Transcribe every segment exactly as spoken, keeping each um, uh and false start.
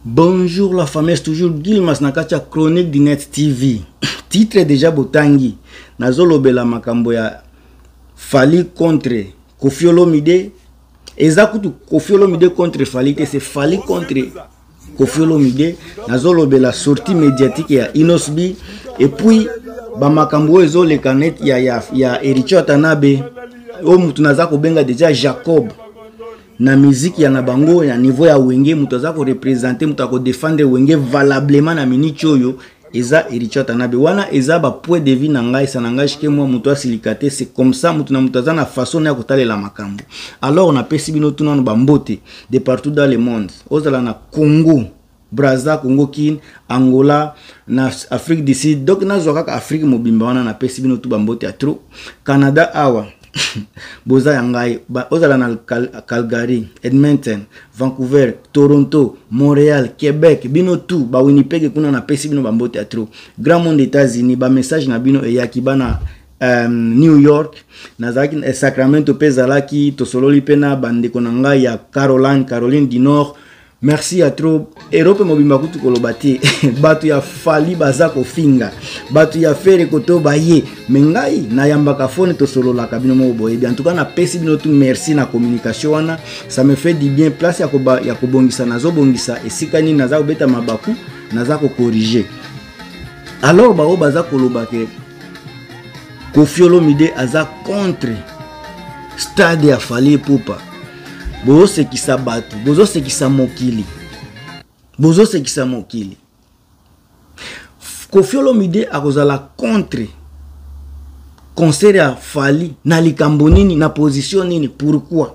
Bonjour la famille, c'est toujours Gilmas Nakacha Chronique du Net T V. Titre déjà Botangi. Nazolobela makambo ya Fally contre Koffi Olomide. Ezakutu Koffi Olomide contre Fally, c'est Fally contre Koffi Olomide. Nazolobela sortie médiatique ya Inosbi. Et puis ba makambo ezo le kanet ya ya ya Ericho Watanabe. O mutu nazako benga déjà Jacob. Na musique ya na bango ya niveau ya wenge mutu aza ko représenter mutu ko défendre wenge valablement na minute oyo eza Ericho Watanabe wana eza ba point de vue na ngai ça n'engage que moi mutu asilikate. C'est comme ça mutu na mutu aza na façon ya kotalela makambo. Alors on a pesi bino tuna no bambote de partout dans le monde. Ozala na Congo, Brazza, Congo Kin, Angola, na Afrique du Sud. Donc na zoka Afrique mobimba wana na pesi bino tu bambote ya trop. Canada awa Boza yangai ozala na Cal Calgary, Edmonton, Vancouver, Toronto, Montréal, Québec, bino tout ba Winnipeg kuna na pesi bino bambote ya trop. Grand monde États-Unis ba message na bino eyaki bana um, New York, nazaki Sacramento pezalaki tosololi pena bande konanga ya Caroline, Caroline du Nord. Merci à trop. Europe mobimba kutu kolobati. Batu ya Fally baza ko finga. Batu ya fere koto baye. Mengai na yambaka fone to solo la kabino mo boye. En tout cas na pesi bino tu merci na communication wana. Ça me fait du bien. Place ya koba ya kobongisa nazo bongisa esikani naza beta mabaku naza ko corriger. Alors ba o baza kolobake Koffi Olomide aza contre stade ya Fally Ipupa. Bozo se kisa batu, bozo se kisa mokili. Bozo se kisa mokili. Koffi Olomide akozala contre concert ya Fally na likambo nini na position nini. Pourquoi?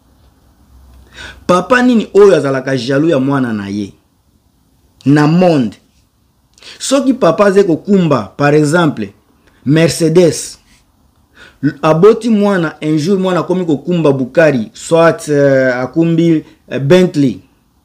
Papa nini oyo azalaka jaloux ya mwana na ye na monde. Soki papa zeko kumba par exemple Mercedes aboti mwana un jour mwana komi ko kumba Bukari soit uh, akumbi uh, Bentley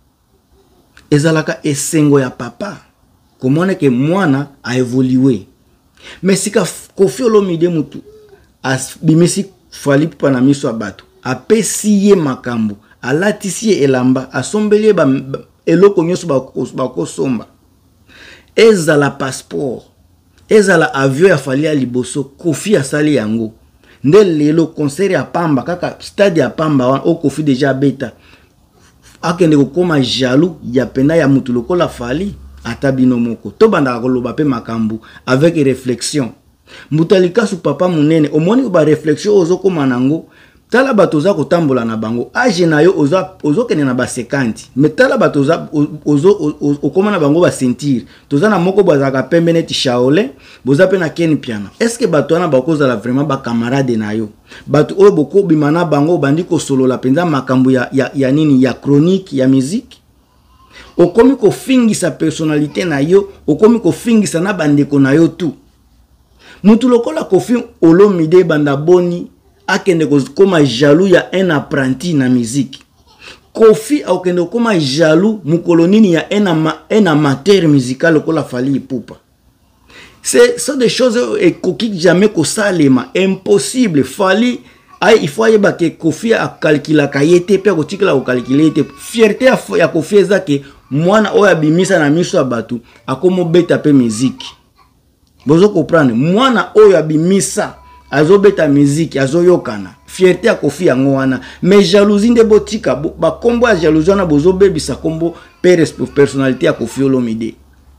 ezalaka esengo ya papa komona ke mwana a évolué. Mais sika Koffi Olomide mutu as bimisi Fally Ipupa na miso abatu apesi ye makambo alatisi ye elamba asombeli ba eloko nyoso ba ko somba ezala passeport ezala avion ya Fally ya liboso Koffi asali yango. Nde lelo concert ya Pamba kaka stade ya Pamba wana o Koffi déjà beta akende ko koma jaloux ya pena ya mutu lokola Fally ata bino moko to banda koloba pe makambu avec réflexion mutalika su papa munene omoni ba réflexion ozo koma nango tala batoza kotambola na bango age na yo ozo ozo kene na ba cinquante mais tala batoza ozo okoma na bango ba sentir toza na moko bazaka pembe neti shaole boza pe na ken piano. Est-ce que bato na bakoza la vraiment ba camarade na yo bato oyo boko bimana bango bandi ko solo la penza makambu ya, ya, ya nini ya chronique ya musique okomi ko fingisa personnalité na yo okomi ko fingisa na bandeko na yo tout mutu lokola Koffi Olomide banda boni akende koma jaloux ya un apprenti na musique. Koffi akende koma jaloux mukolonini ya un, ama, un amateur musical kola Fally Ipupa. C'est ça des choses et koki jamais ko salema impossible. Fally ay il faut yeba ke Koffi a calculer kayete pe ko tikela ko calculer te fierté ya Koffi ezake mwana oya bimisa na miso abatu akomo beta pe musique. Bozo comprendre mwana oya bimisa azo beta musique azo yokana fierté ya Koffi yango wana. Mais jalousie nde botika ba kombo ya jalousie na bozo bebisa kombo personnalité ya Koffi Olomide.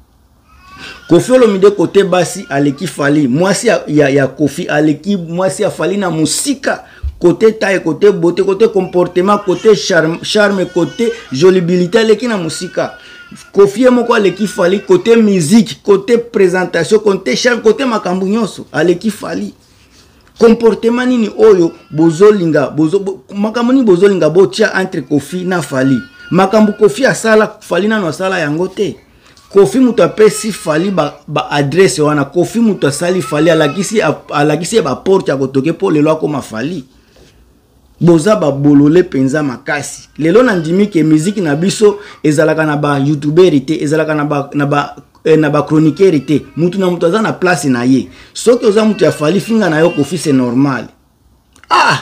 Koffi Olomide côté basi aleki Fally mwasi ya, ya, ya Koffi aleki mwasi ya Fally na musika côté taille côté beauté côté comportement côté charme charme côté jolibilité aleki na musika. Koffi moko aleki Fally côté musique côté présentation côté charme côté makambu nyonso aleki Fally. Comportement nini oyo bozolinga bozo bo, makambo ni bozolinga botia entre Koffi na Fally makambu Koffi asala Fally na no sala yango te. Koffi mutu apesi Fally ba, ba adresse wana Koffi mutu asali Fally alakisi alakisi ba porte ya kotoke po lelo akoma Fally boza ba bolole penza makasi. Lelo na ndimi ke musique na biso ezalaka na ba youtuberité ezalaka na ba na ba eh, na ba chroniquerité mutu na mutu aza na place na ye soki oza mutu ya Fally finga na yo Koffi c'est normal. Ah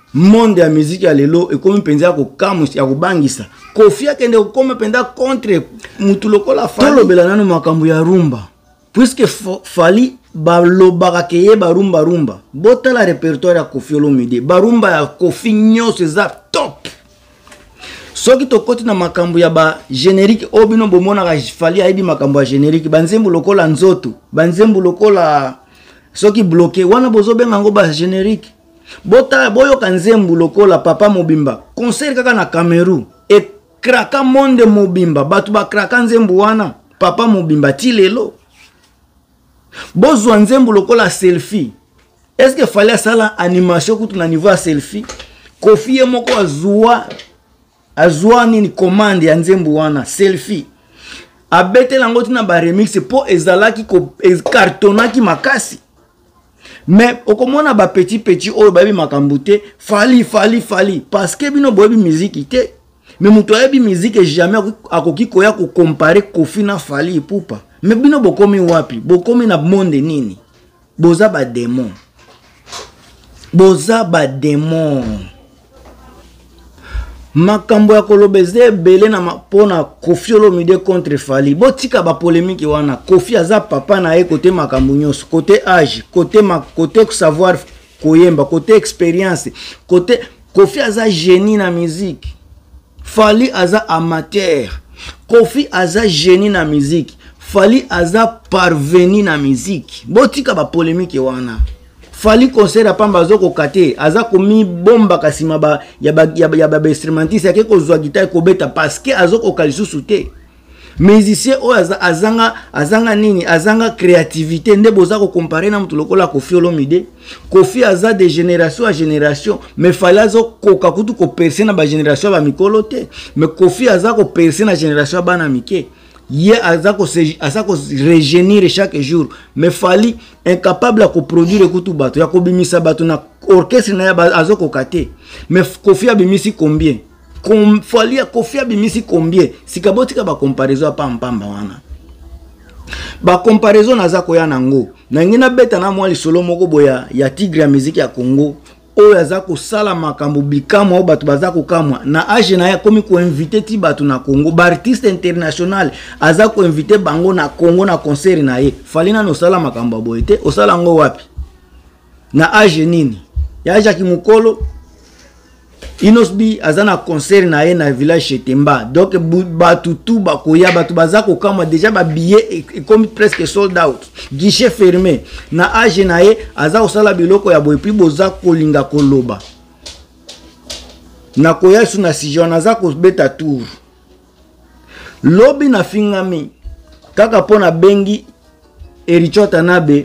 monde ya musique ya lelo ekomi penza ya kokamu ya kobangisa Kofi akende kokoma penda contre mutu lokola Fally tolobela nanu makambo ya rumba puisque Fally balobaka keye barumba rumba botala répertoire ya Koffi Olomide barumba ya Koffi nyonso eza top soki tokoti na makambo ya ba générique obino bomona ka Fally aibi makambo ya générique banzembu lokola nzoto banzembu lokola soki bloqué wana bozobenga ngo ba générique bota boyo kanzembu lokola Papa Mobimba concert kaka na Cameroun et kraka monde mobimba batu ba kraka nzembu wana Papa Mobimba ti lelo bozwa nzembu lokola selfie est-ce que Fally asala animation kutu na niveau ya selfie Koffi ye moko azwa azwa nini commande ya nzembu wana selfie abetela ngo tina ba remix po ezalaki ko cartonaki makasi mais okomona ba petit petit oyo babi makambute Fally Fally Fally parce que bino boyebi musique te mais muto ayebi musique jamais akoki koya ko comparer Koffi na Fally pupa mais bino bokomi wapi bokomi na monde nini boza ba démon boza ba démon makambo ya kolobeze belé na pona Koffi Olomide contre Fally botika ba polémique wana Koffi aza papa na ye côté makambo nyonso côté âge côté ma côté savoir koyemba côté expérience côté Koffi aza génie na musique Fally aza amateur Koffi aza génie na musique Fally aza parvenu na musique botika ba polémique wana Fally concert apamba zoko kate aza komi bomba kasima ba ya ba ya ba, ya ba instrumentiste yake ko zwa guitare ko beta parce que azoko kalisusu te musicien o aza azanga azanga nini azanga créativité nde boza ko comparer na mutu lokola Koffi Olomide Koffi aza de génération à génération mais Fally azo koka kutu ko percer na ba génération ba mikolo te mais Koffi aza ko percer na génération bana mike ye azako se azako régénérer chaque jour mais Fally incapable à produire kutu bato ya kobimisa bato na orchestre na ya azoko kate mais Koffi abimisi combien comme Fally Koffi abimisi combien sikabotika ba comparaison pa mpamba wana ba comparaison nazako ya nango na ngina beta na mwa lisolo moko boya ya tigre ya musique ya Congo oyo azako sala makambo bikamo o bato bazako kamwa na age na ya komi ko inviter ti bato na Congo ba artiste international azako inviter bango na Congo na concert na ye Fally na no sala makambo boyete o sala ngo wapi na age nini ya Jacques Mukolo Inosbi azana concert na ye na village Chetemba donc batu tout bakoya batu bazako kamwa déjà ba billet comme presque sold out guichet fermé na age na ye aza osala biloko ya boye puis boza kolinga koloba na koya su na sijon aza ko beta tour lobi na fingami kaka pona bengi Erichota nabe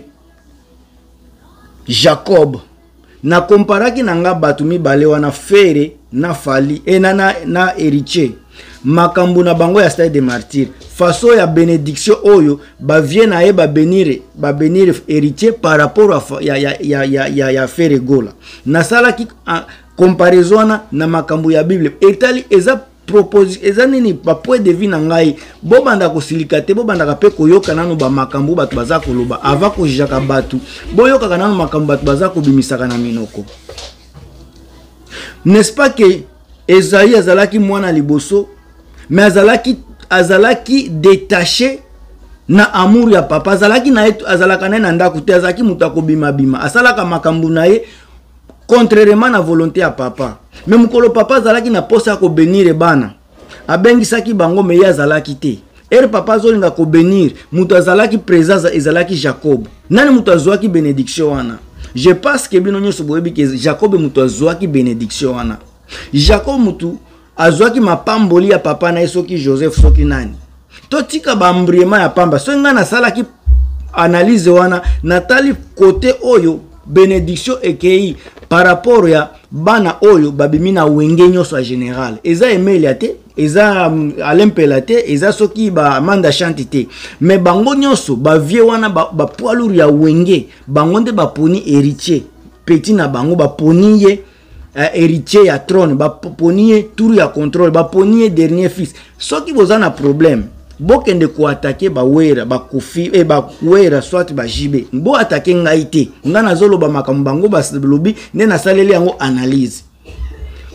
Jacob na komparaki nanga batu mibale wana Fere na Fally e na na, na Héritier makambo na bango ya Stade des Martyrs façon ya bénédiction oyo ba vient na ye ba benire ba benire Héritier par rapport à ya ya ya ya ya, ya Fere Gola na sala ki comparaison na makambo ya Bible etali eza propose eza nini ba point de vue na ngai bo banda ko silikate bo banda ka pe koyoka nanu ba makambo batu baza koloba ava ko jaka batu bo yoka nanu makambo batu baza ko bimisaka na minoko n'est-ce pas que Esaïe azalaki mwana liboso mais azalaki azalaki détaché na amour ya papa azalaki na azalaka na ndako te azalaki mutako bima bima asalaka makambo na ye contrairement na volonté ya papa mais mukolo papa azalaki na posa ko bénir bana abengisaki bango me ya azalaki te er papa zolinga ko bénir muto azalaki présence ezalaki Jacob nani muto azwaki bénédiction wana je pense que bino nyoso boyebi ke Jacob muto azwaki bénédiction wana Jacob mutu azwaki mapamboli ya papa na soki Joseph soki nani to tika bambriema ya pamba so nga na salaki analyse wana natali côté oyo bénédiction ekei par rapport ya bana oyo babimi na wenge nyonso général eza Emile ate eza um, Alempela te eza soki ba Amanda Chanti te mais bango nyonso ba vie wana ba, ba poilur ya wenge bango nde ba poni héritier petit na bango ba poni ye uh, héritier ya trône ba poni ye tour ya contrôle ba poni ye dernier fils soki boza na problème bokende ko attaquer ba wera ba Koffi e ba wera soit ba jibe bo attaquer ngai te nga nazolo ba makambo bango ba lobi ne na saleli yango analyse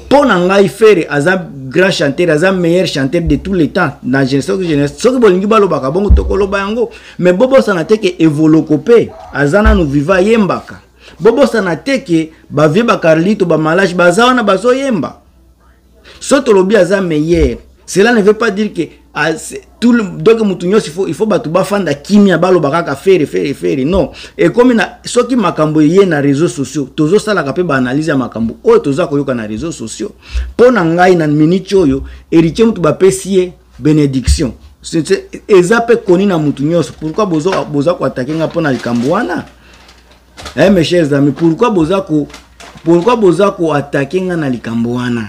Pour ngai faire aza grand chanteur, aza meilleur chanteur de tous les temps dans génération que génération. Ce que bolingi balo baka bongo tokolo bango, mais bobo sanate ke evolokopé, azana no viva yembaka. Bobo sanate ke ba vie ba Carlito ba malage bazawana bazo yemba. Soto lobi aza meilleur. Cela ne veut pas dire que ah, tout le donc il faut il faut batuba fanda kimia balo bakaka faire faire faire non et comme na soki makambo yé na réseaux sociaux tozo sala ka pe ba analyse ya makambo o toza koyoka na réseaux sociaux pona ngai na minute oyo héritier mutu ba pesie bénédiction c'est ezape koni na mutu nyonso pourquoi bozo boza ko attaquer nga pona likambo wana eh mes chers amis pourquoi boza ko pourquoi boza ko attaquer nga na likambo wana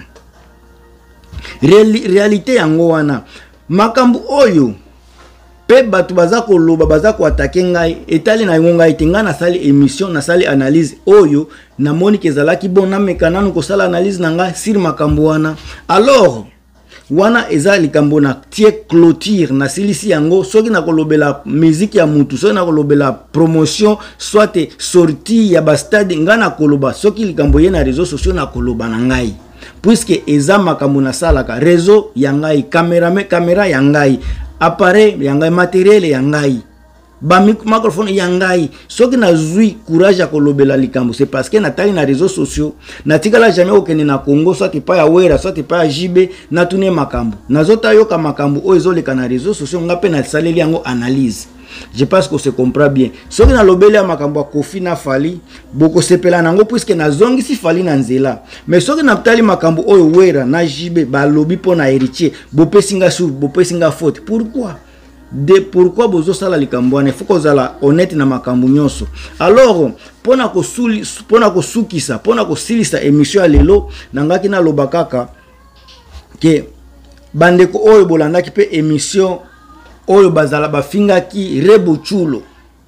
Reali, réalité yango wana makambu oyo pe batu bazako loba bazako atake ngai etali na ngonga itenga na sali émission na sali analyse oyo na moni kezalaki bona mekananu ko sala analyse na ngai sur makambu wana alors wana eza likambo na tie clôture na silisi yango soki na kolobela musique ya mutu soki na kolobela promotion soit sortie ya ba stade ngana koloba soki likambo ye na réseaux sociaux na koloba na ngai puisque eza makambo na salaka réseau yangai caméra me caméra yangai appareil yangai matériel yangai ba microphone yangai soki na zui courage ya kolobela likambo c'est parce que natali na réseaux sociaux natikala jamais okene na Congo soit pas ya wera soit pas ya jibe na tune makambo nazota yoka makambo o ezoleka na réseaux sociaux ngape na saleli yango analyse. Je pense que se comprend bien. Ce que na lobeli ya makambo Kofi na Fali, boko sepela nango puisque na zongi si Fali na nzela. Mais ce que na tali makambo oyo wera na jibe ba lobi pona héritier, bo pesinga sur, bo pesinga faute. Pourquoi? De pourquoi bozo sala likambo ane faut kozala honnête na makambo nyonso. Alors, pona ko suli pona ko sukisa, pona ko silisa émission lelo nangaki na lobakaka ke bandeko oyo bolandaki pe émission oyo bazala bafinga ki rebo chulo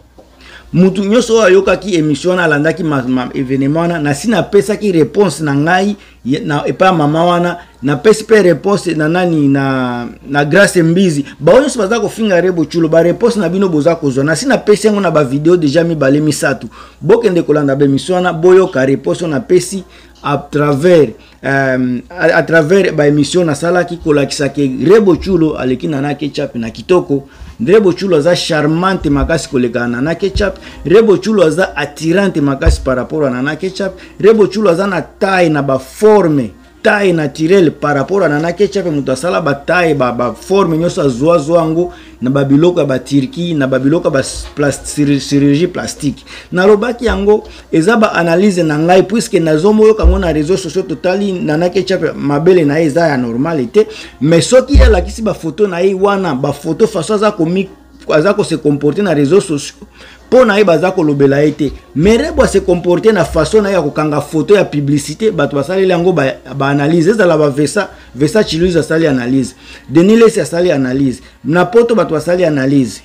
mutu nyoso ayoka ki émission na landaki ma, ma événement na na sina pesa ki réponse na ngai na epa mama wana na pesa pe réponse na nani na na grâce mbizi ba onyo baza ko finga rebo chulo ba réponse na bino boza ko zona sina pesa ngo na ba vidéo déjà mi balé misatu bokende kolanda ba émission na boyo ka réponse na pesi à travers euh, à, à travers ba émission na sala ki kolakisa ke rebo chulo aleki na ketchup na kitoko rebo chulo za charmante makasi koleka na ketchup rebo chulo za attirante makasi par rapport à na ketchup rebo chulo za na taille na ba forme taille naturelle par rapport à na ketchup mutu sala ba taille ba, ba forme nyoso zoa zoango na babiloko ba Turquie na babiloko ba plastique chirurgie plastique na robaki yango eza ba analyse na ngai puisque nazomo yo kango na réseaux sociaux totali na ketchup mabele na eza ya normalité mais soki ya lakisi ba photo na yi wana ba photo façon za komi aza ko se comporter na réseaux sociaux po na ye baza kolobela ete merebo se comporter na façon na ya kokanga photo ya publicité bato basali yango ba, ba analyse ezala ba vesa vesa chiluza sali analyse denile se sali analyse na poto bato basali analyse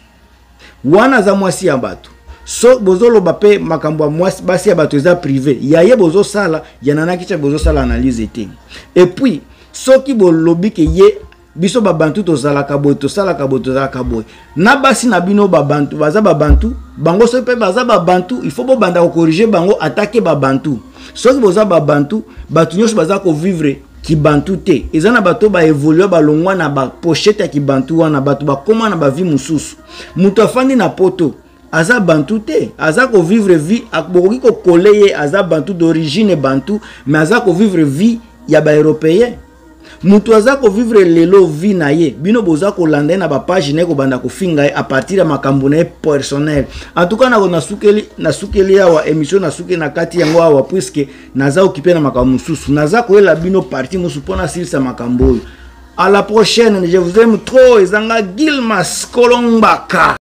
wana za mwasi ya bato so bozolo bape makambo ya mwasi basi ya bato eza privé ya ye bozo sala ya nanaki cha bozo sala analyse ete et puis soki bolobi ke ye biso babantu to zalaka boy to salaka boy to zalaka boy na basi na bino babantu baza babantu bango so pe baza babantu il faut bo banda ko corriger bango attaquer babantu soki boza babantu batu nyosho baza ko vivre ki bantu te ezana bato ba évoluer ba longwa na ba pochette ki bantu wana bato ba koma na ba vie mususu muto afandi na poto aza bantu te aza ko vivre vie akboki ko koleye aza bantu d'origine bantu mais aza ko vivre vie ya ba européen mutu aza ko vivre lelo vie na ye bino boza ko landa na ba page ne ko banda ko finga a partir ya makambo na personnel en tout cas na ko nasukeli nasukeli ya wa émission nasuke na kati yango awa puisque naza occupé na makambo mususu naza ko ela bino parti musu pona silisa makambo. À la prochaine, je vous aime trop ezanga Gilmas Kolombaka.